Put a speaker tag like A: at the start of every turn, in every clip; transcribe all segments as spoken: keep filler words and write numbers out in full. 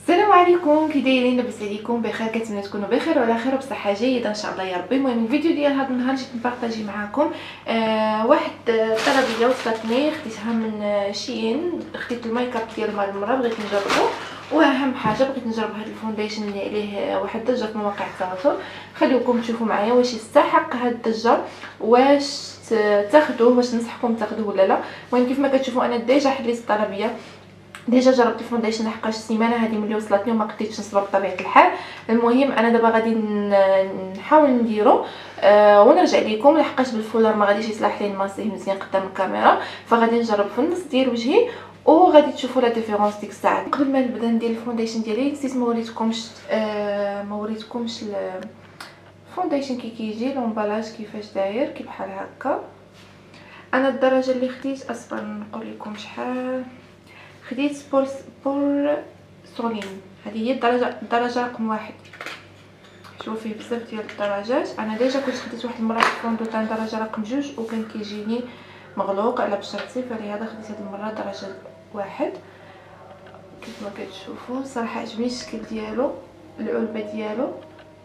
A: السلام عليكم، كي دايرين؟ لاباس عليكم؟ بخير؟ كنتمنى تكونوا بخير وعلى خير وبصحه جيده ان شاء الله يا ربي. المهم الفيديو ديال هذا النهار جيت نبارطاجي معكم آه واحد الطلبيه وصلتني خديتها من شين. خديت الميك اب ديال مال المره بغيت نجربه، واهم حاجه بغيت نجرب هذا الفونديشن اللي عليه واحد الضجه في مواقع التواصل. خليكم تشوفوا معايا واش يستحق هذه الضجه، واش تاخذوه، واش ننصحكم تاخذوه ولا لا. المهم كيف ما كتشوفوا انا ديجا حليت الطلبيه، ديجا جربت الفونديشن لحقاش السيمانه هذه ملي وصلتني وما قديتش نصبر بطبيعه الحال. المهم انا دابا غادي نحاول نديرو آه ونرجع لكم، لحقاش بالفولر ما غاديش يصلح لي نماسيه مزيان قدام الكاميرا، فغادي نجرب في النص ديال وجهي وغادي تشوفوا لا ديفيرونس ديك الساعه. قبل ما نبدا ندير الفونديشن ديالي نسيت ما وريتكمش آه ما وريتكمش الفونديشن كي كيجي لومبالاج كيفاش داير، كي بحال هكا. انا الدرجه اللي خديت اصبر نقول لكم شحال خديت بور بور سولين، هذه هي الدرجه الدرجه رقم واحد. شوفوا فيه بزاف ديال الدرجات. انا ديجا كنت خديت واحد المره الفوندو تاع درجه رقم جوج وكان كيجيني مغلوق على بشرتي، فلهذا خديت هذه المره درجه واحد. كيف ما كتشوفوا صراحه عجبني الشكل ديالو، العلبه ديالو.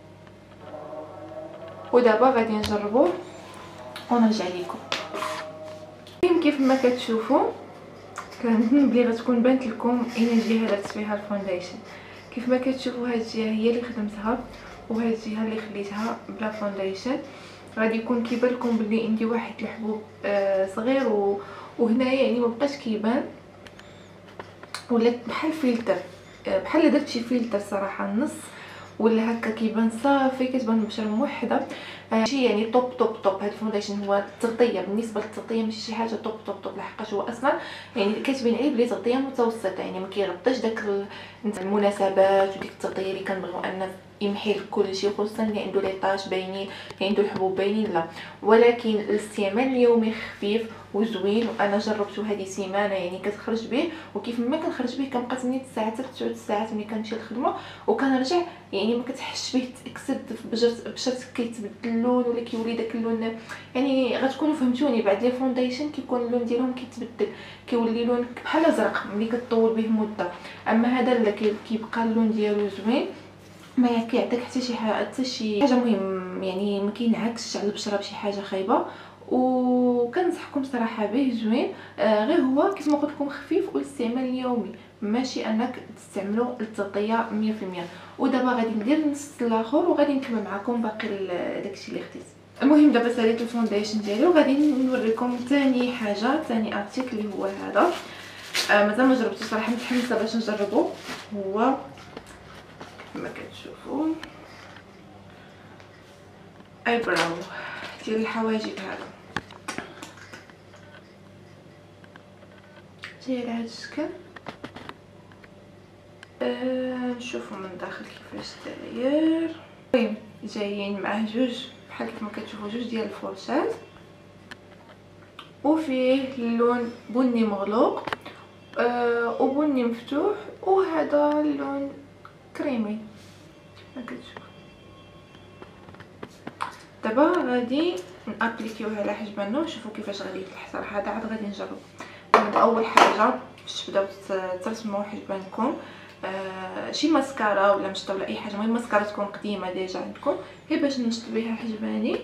A: ودابا غادي نجربوه ونرجع لكم. كيف ما كتشوفوا كنظن بلي غتكون بانت لكم اين الجهه درت فيها الفونديشن. كيف ما كتشوفوا هاد الجهه هي اللي خدمتها وهاد الجهه اللي خليتها بلا فونديشن. غادي يكون كيبان لكم بلي عندي واحد الحبوب آه صغير و... وهنايا يعني ما بقاش كيبان، ولا بحال فلتر آه بحال درت شي فلتر صراحه النص، ولا هكا كيبان صافي، كتبان البشره موحده. آه شي يعني توب توب توب. هذا الفونديشن هو التغطيه، بالنسبه للتغطيه ماشي شي حاجه توب توب توب، لحقاش هو اصلا يعني كتبين عليه بلي تغطيه متوسطه، يعني ما كيغطيش داك المناسبات وديك التغطيه اللي كنبغيو ان يمحي كل شيء، خصوصا اللي عنده لي طاش باينين، اللي عنده الحبوب باينين، لا. ولكن الاستعمال اليومي خفيف وزوين، وانا جربته هذه سيمانه يعني كتخرج به، وكيف ما كنخرج به كنبقى ثمانية ساعات حتى تسعة ساعات ملي كنمشي للخدمه وكنرجع، يعني ما كتحسش به تاكسد بشرتك كيتبدل اللون ولا كيولي داك اللون. يعني غتكونوا فهمتوني، بعد لي فونديشن كيكون اللون ديالهم كيتبدل، كيولي لون بحال ازرق ملي كطول به مده. اما هذا لا كيبقى اللون ديالو زوين، ما كيعطيك حتى شي حاجه حتى شي حاجه مهم، يعني ما كينعكسش على البشره بشي حاجه خايبه. وكنصحكم صراحه به زوين. آه غير هو كيف ما قلت لكم خفيف والاستعمال اليومي، ماشي انك تستعملوا التغطيه مية في المية. ودابا غادي ندير النص الاخر وغادي نكمل معكم باقي داكشي اللي خديت. المهم دابا ساليت الفونديشن ديالي وغادي نوريكم ثاني حاجه، ثاني ارتيكل اللي هو هذا. آه مازال ما جربتوش صراحه، متحمسه باش نجربه. هو كما كتشوفوا اي براو ديال الحواجب، هذا جاي على هذا الشكل. آه نشوفوا من داخل كيفاش داير. المهم جايين معاه جوج بحال كيف ما كتشوفوا جوج ديال الفرشات، وفيه اللون بني مغلوق آه وبني مفتوح، وهذا اللون كريمي كما كتشوفوا. دابا غادي نابليكيوه على حجبنا ونشوفوا كيفاش غادي يطلع. صراحه هذا عاد غادي نجرب. اول حاجه باش تبداو ترسموا حجبانكم آه شي ماسكارا ولا مشطه ولا اي حاجه، المهم ماسكارا تكون قديمه ديجا عندكم، هي باش نشط بها حجباني.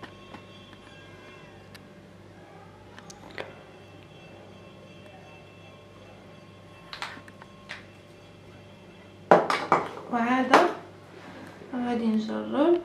A: وعاده غادي نجرب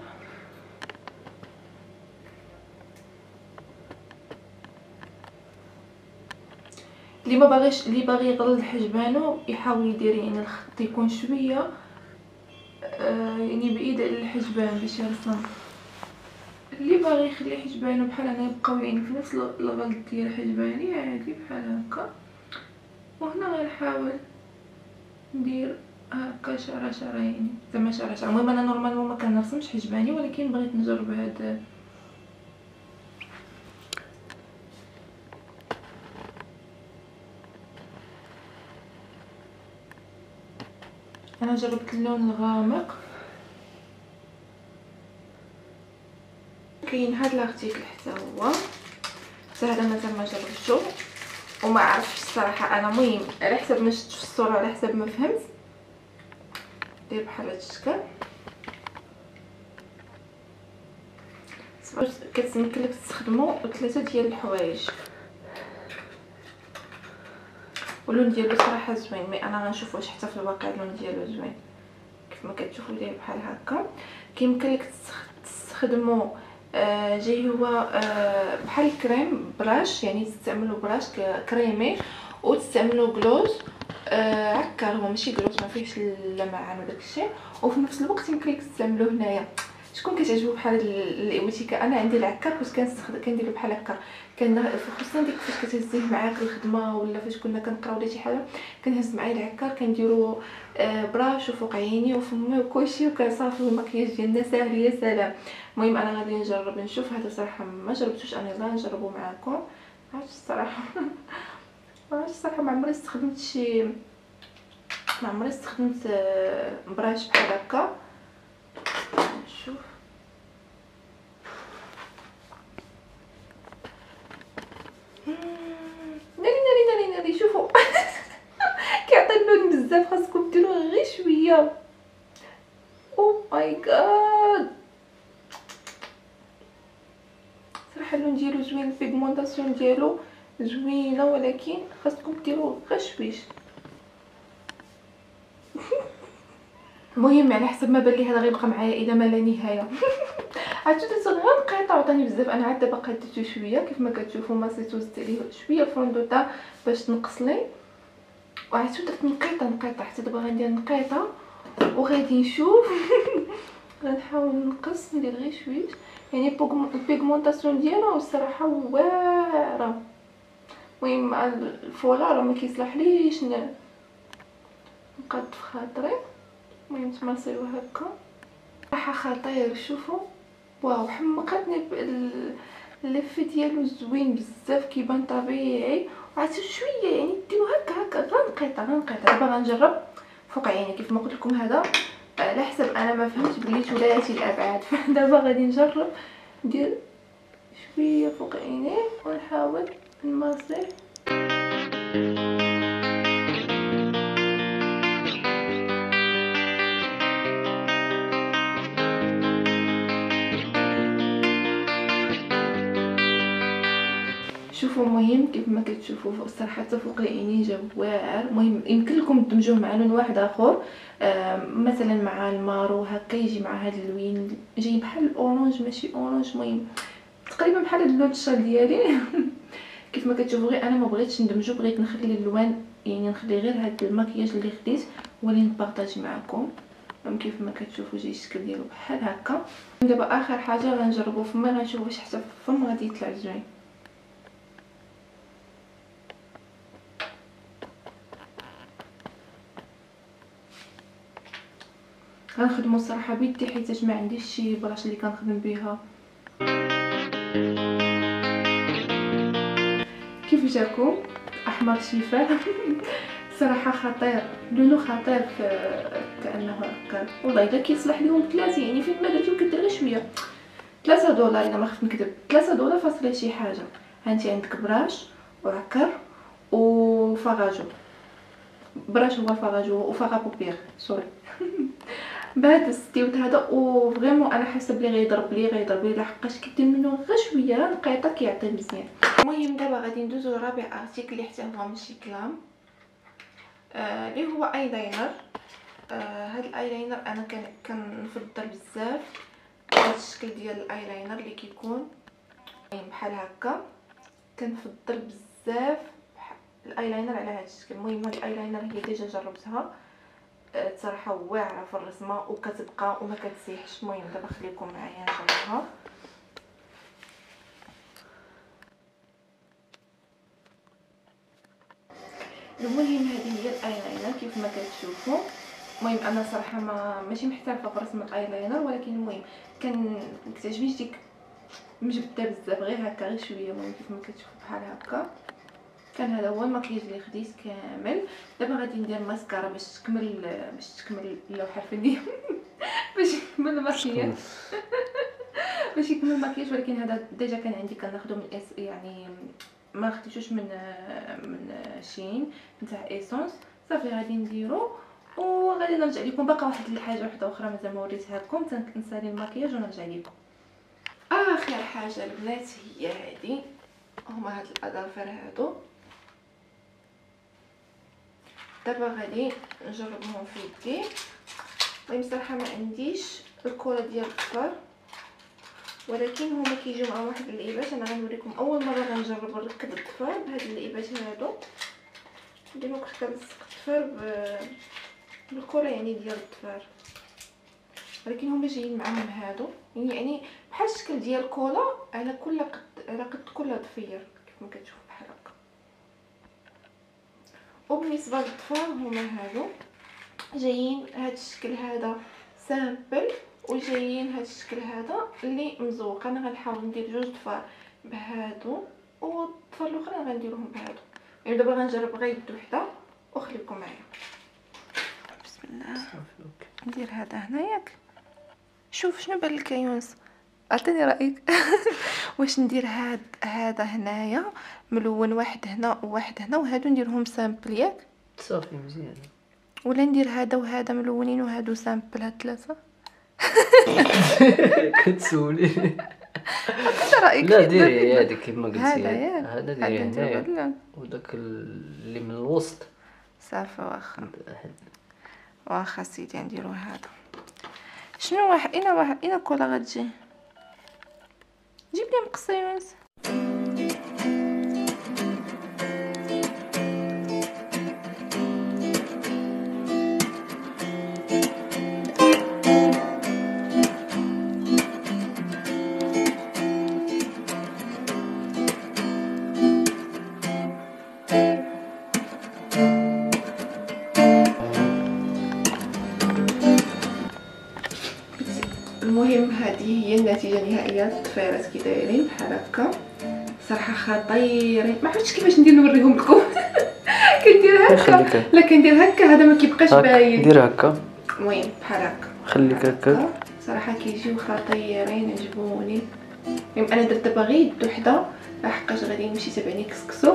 A: اللي ما باغيش، اللي باغي يغلظ حجبانو يحاول يدير يعني الخط يكون شويه آه يعني بعيد على الحجبان باش يرسم. اللي باغي يخلي حجبانو بحال انا يبقاو يعني في نفس الغلظ ديال حجباني عادي بحال هكا. وهنا غنحاول ندير هكا شعره شعره، يعني زعما شعره شعره. المهم انا نورمالمون ما كنرسمش حجباني، ولكن بغيت نجرب هاد انا جربت اللون الغامق. كاين هاد الارتيكل حتى هو، حتى هذا مازال ما جربتو وما عرفتش الصراحه انا. المهم على حسب ما شفت في الصوره، على حسب ما فهمت داير بحال هاد الشكل. كتمكن لك تستخدموا ثلاثه ديال الحوايج، واللون ديالو صراحه زوين، مي انا غنشوف واش حتى في الواقع اللون ديالو زوين. كيف ما كتشوفوا داير بحال هكا. كيمكن لك تستخدموا آه جاي هو آه بحال الكريم براش، يعني تستعملوا براش كريمي وتستعملوا غلوز آه عكر، هو ماشي غلوز ما فيهش اللمعان وداك الشيء، وفي نفس الوقت يمكن لك تستعملوه هنايا. شكون كتعجبو بحال الايوتيكا؟ انا عندي العكار كنت كنستخدم كنديرو بحال هكا، كان خصوصا ديك فاش كتهزيه معاك الخدمه ولا فاش كنا كنقراو ولا شي حاجه، كنهز معايا العكار كنديرو آه براش وفوق عيني وفمي وكلشي، وكنصافي المكياج ديالنا ساهل يا سلام. المهم انا غادي نجرب نشوف، هذا صراحه ما جربتوش انا، يلاه نجربو معاكم. عرفتش الصراحه ما عرفتش الصراحه، ما عمري استخدمت شي ما عمري استخدمت آه براش بحال هكا. نشوف ناري ناري ناري ناري، شوفوا كيعطي اللون بزاف، خاصكم ديروه غير شويه. او ماي جاد، صراحه اللون ديالو زوين، البيغمونطاسيون ديالو زوينه، ولكن خاصكم ديروه غير شويش. المهم على حسب ما بان لي هذا غيبقى معايا الى ما لا نهايه. عرفتوا درت غير نقيطه وعطاني بزاف، انا عاد دابا قاديتو شويه كيف ما كتشوفوا، ماسيتو زدت عليه شويه الفوندوطا باش تنقص لي، وعرفتوا درت نقيطه نقيطه حتى دابا غندير نقيطه وغادي نشوف. غنحاول نقص ندير غير شويش، يعني البيغمونطاسيون ديالو الصراحه واعره. المهم الفولا راه ما كيصلحليش نقاد في خاطري. المهم تماصيو هكا صراحه خطير. شوفوا واو، حمقتني اللف ديالو زوين بزاف، كيبان طبيعي، وعرفتوا شويه يعني ديروا هكا هكا غير نقيطه غير نقيطه. دابا غنجرب فوق عيني كيف ما قلت لكم، هذا على حسب انا ما فهمت بلي ثلاثي الابعاد. فدابا غادي نجرب ندير شويه فوق عيني ونحاول نماصي. شوفوا المهم كيف ما كتشوفوا فوق الصراحه حتى فوق عيني جا واعر. المهم يمكن لكم تدمجوه مع لون واحد اخر، آه مثلا مع المارو هكا يجي مع هذا اللون جاي بحال الاورانج ماشي اورانج، المهم تقريبا بحال هذا اللون الشال ديالي. كيف ما كتشوفوا غير انا ما بغيتش ندمجو، بغيت نخلي الالوان يعني نخلي غير هذا المكياج اللي خديت هو اللي نبارطاجي معكم. كيف ما كتشوفوا جاي الشكل ديالو بحال هكا. دابا اخر حاجه غنجربو فمي، غنشوف واش حتى فم غادي يطلع زوين. غنخدمو الصراحه بيدي حيت ما عنديش شي براش اللي كنخدم بها. كيف جاكم احمر شفاه؟ صراحه خطير، لونو خطير كانه هكا. والله الا كيصلح لهم ثلاثه، يعني فين ما درتو كدير غير شويه. ثلاثة دولار الا ما خفت نكذب، ثلاثة دولار فاصله شي حاجه. هانتي عندك براش وعكر وفاغاجو، براش هو فاغاجو وفاغا بوبير سوري. بعد استيوت هذا وفريمون انا حاسه بلي غيضرب لي غيضرب لي لحقاش كدير منه غير شويه نقيطه كيعطي مزيان. المهم دابا غادي ندوزو لرابع ارتيكل اللي حتى هو ماشي كلام، اللي آه هو ايلاينر. آه هاد الايلاينر انا كنفضل بزاف هاد الشكل ديال الايلاينر اللي كيكون بحال هكا، كنفضل بزاف الايلاينر على هاد الشكل. المهم هاد الايلاينر هي ديجا جربتها صراحه واعره في الرسمه وكتبقى وما كتسيحش. المهم دابا خليكم معايا نجربها. المهم هذه هي الايلاينر كيف ما كتشوفوا. المهم انا صراحه ما ماشي محترفه في رسم الايلاينر، ولكن المهم كان كتعجبني ديك مجبده بزاف غير هكا غير شويه. المهم كيف ما كتشوفوا بحال هكا كان هذا هو المكياج اللي خديت كامل. دابا غادي ندير ماسكارا باش تكمل باش تكمل اللوحه الفنيه. باش يكمل المكياج باش يكمل المكياج. ولكن هذا ديجا كان عندي كناخذو من إس يعني ما خديتوش من من شين نتاع ايسونس. صافي غادي نديرو وغادي نرجع لكم باقا واحد الحاجه واحده اخرى مازال ما وريتها لكم، تنسالي المكياج ونرجع لكم. اخر حاجه البنات هي هذه، هما هاد الاظافر هادو. دابا غادي نجربهم في يدي. المهم صراحه ما عنديش الكولا ديال الظفر، ولكن هما كيجيو مع واحد اللعيبات. انا غنوريكم اول مره غنجرب نركب الظفر بهاد اللعيبات هادو. ديما كنت كنلصق الظفر بالكولا يعني ديال الظفر، ولكن هما جايين معاهم هادو يعني بحال الشكل ديال الكولا على كل قد على قد كل ضفير كيف ما كتشوف بحال هكا. وبالنسبه للظفر هما هادو جايين هاد الشكل هذا سامبل، وجايين هاد الشكل هذا اللي مزوق. انا غنحاول ندير جوج ضفار بهادو والضفار الاخرين غنديرهم بهادو. يعني دابا غنجرب غير يد وحده وخليكم معايا. بسم الله. ندير هذا هنا ياك. شوف شنو بان لك يا يونس، عطيني رايك. واش ندير هاد هذا هنايا ملون واحد هنا وواحد هنا وهادو نديرهم سامبل ياك
B: صافي مزيان،
A: ولا ندير هذا وهذا ملونين وهادو سامبل هاد ثلاثه؟
B: كتسولي.
A: عطيني رايك.
B: لا ديري هذيك كيما قلتي،
A: هذا ياك
B: هذا ديري هنايا وداك اللي من الوسط
A: صافي. واخا واخا سيدي نديرو هذا. شنو واحد اين واحد اين كولا غتجي؟ جيب لي مقص يونس. المهم هذه هي النتيجه النهائيه. الضفيرات كي دايرين بحال هكا صراحه خطيرين. ما عرفتش كيفاش ندير نوريهم لكم. كندير هكا، لا كندير هكا هذا ما كيبقاش باين.
B: دير هكا
A: المهم بحال هكا
B: خليك هكا.
A: صراحه كيجيو خطيرين عجبوني. المهم انا درت دابا غير يد وحده لحقاش غادي نمشي تبعني كسكسو.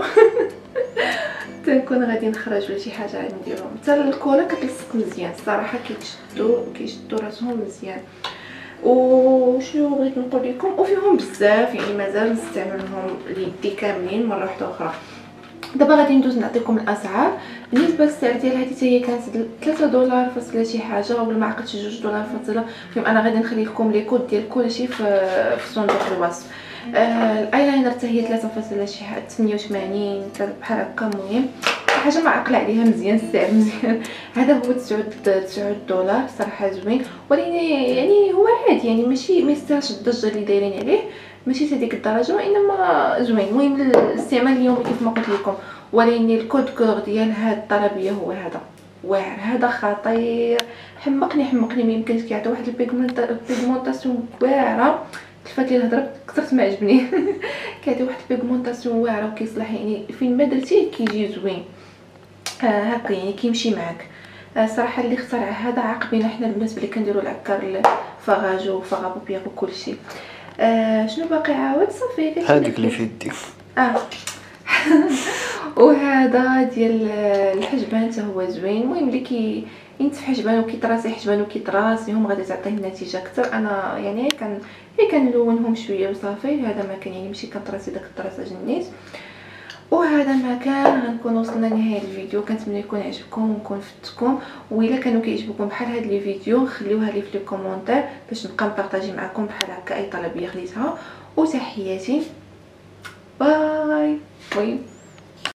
A: تنكون غادي نخرج ولا شي حاجه غادي نديرهم. حتى الكولا كتلصق مزيان الصراحه، كيتشدوا كيشدوا راسهم مزيان. وشنو بغيت نقول لكم، وفيهم بزاف يعني مازال نستعملهم ليدي كاملين مره واحده اخرى. دابا غادي ندوز نعطيكم الاسعار. بالنسبه للسعر ديال هذه حتى هي كانت ثلاثة دولار فاصله شي حاجه، ولا ما عقلتش جوج دولار فاصله. المهم انا غادي نخلي لكم لي كود ديال كلشي في في صندوق الوصف. آه الايلاينر حتى هي ثلاثة فاصله شي حاجه ثمانية وثمانين بحال هكا. المهم حاجه ما عقله عليها مزيان السعر مزيان. هذا هو تسعة دولار صراحه زوين، ولكن يعني هو عادي يعني ماشي ما يستاهلش الضجه اللي دايرين عليه، ماشي هذيك الدرجه وانما زوين. المهم الاستعمال اليومي كيف ما قلت لكم. ولكن الكود كور ديال هاد الطلبيه هو هذا واعر، هذا خطير حمقني حمقني. ما يمكنش كيعطي واحد البيغمونطاسيون واعره. تلفات لي الهضره كثرت ما عجبني. كيعطي واحد البيغمونطاسيون واعره وكيصلح يعني فين ما درتيه كيجي زوين. آه هكا يعني كيمشي معاك. آه صراحه اللي اخترع هذا عاقبين حنا البنات بلي كنديروا العكار الفراجو وفغابوبيغ وكلشي. آه شنو باقي عاود صافي
B: هذيك اللي في يدي.
A: اه وهذا ديال الحجبان حتى هو زوين. المهم اللي كي ينتف حجبان وكيطراسي حجبان وكيطراسيهم غادي تعطيه النتيجه اكثر. انا يعني كان هي كنلونهم شويه وصافي. هذا ما كان يعني ماشي كنطراسي داك الطراسه جنيت. وهذا ما كان. غنكون وصلنا لنهايه الفيديو. كنتمنى يكون عجبكم ونكون فدتكم. والا كانوا كيعجبكم بحال هاد لي فيديو خليوها لي في لي كومونتير باش نبقى نبارطاجي معكم بحال هكا اي طلبيه خديتها. وتحياتي باي باي.